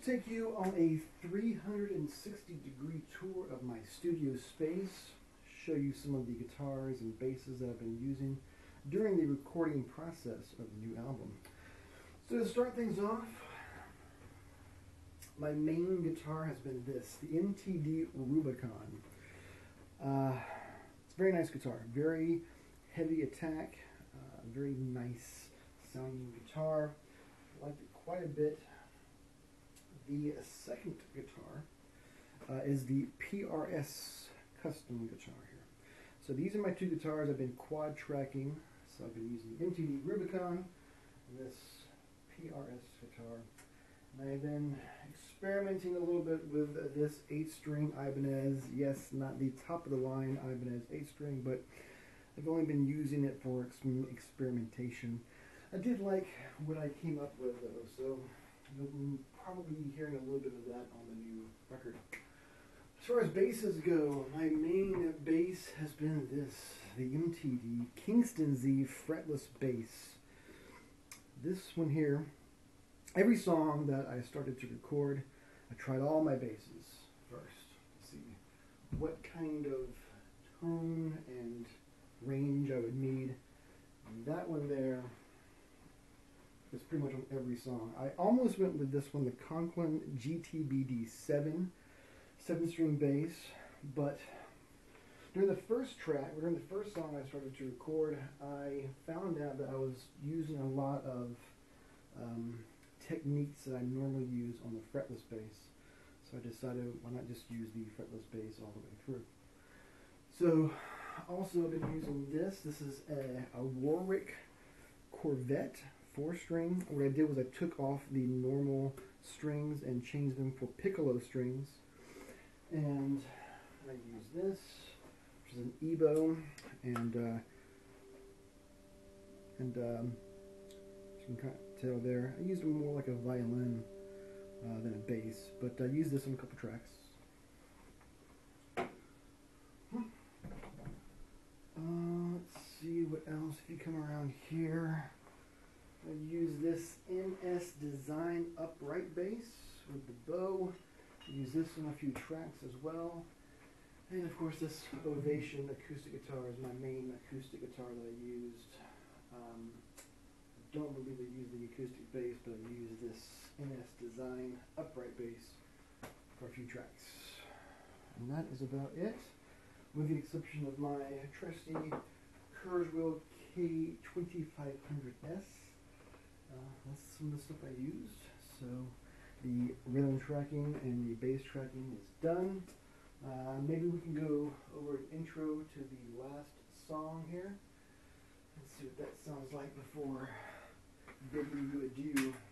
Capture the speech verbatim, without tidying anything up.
take you on a three hundred sixty degree tour of my studio space, show you some of the guitars and basses that I've been using during the recording process of the new album. So to start things off, my main guitar has been this, the M T D Rubicon. Uh, it's a very nice guitar, very heavy attack, uh, very nice sounding guitar. I liked it quite a bit. The second guitar uh, is the P R S custom guitar here. So these are my two guitars I've been quad tracking. So I've been using the M T D Rubicon and this P R S guitar. And I've been experimenting a little bit with this eight string Ibanez. Yes, not the top of the line Ibanez eight string, but I've only been using it for ex experimentation. I did like what I came up with though, so you'll probably be hearing a little bit of that on the new record. As far as basses go, my main bass has been this, the M T D Kingston Z fretless bass. This one here, every song that I started to record, I tried all my basses first to see what kind of tone and range I would need. And that one there is pretty much on every song. I almost went with this one, the Conklin G T B D seven, seven string bass, but during the first track, during the first song I started to record, I found out that I was using a lot of um, techniques that I normally use on the fretless bass. So I decided, why not just use the fretless bass all the way through. So also I've been using this. This is a, a Warwick Corvette four string. What I did was I took off the normal strings and changed them for piccolo strings. And I use this, which is an EBow, and uh, and um, you can kind of tell there, I used it more like a violin uh, than a bass, but I used this on a couple tracks. Uh, let's see what else. If you come around here, I use this M S Design upright bass with the bow. I use this on a few tracks as well. And of course this Ovation acoustic guitar is my main acoustic guitar that I used. Um, I don't believe I used the acoustic bass, but I used this M S Design upright bass for a few tracks. And that is about it, with the exception of my trusty Kurzweil K twenty-five hundred S. Uh, that's some of the stuff I used. So the rhythm tracking and the bass tracking is done. Uh, maybe we can go over an intro to the last song here and see what that sounds like before bidding you adieu.